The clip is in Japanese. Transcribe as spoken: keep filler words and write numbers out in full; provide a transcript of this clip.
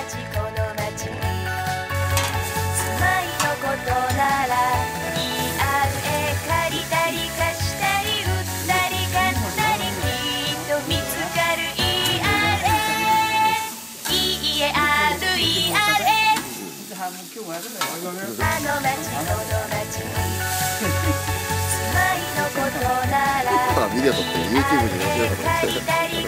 町この町に住まいのことなら イーアールエー 借りたり貸したり売ったり買ったりきっと見つかる イーアールエー イーエーアールイーアールエー あの町この町に住まいのことならビデオ撮って ユーチューブ に載せようかと思って。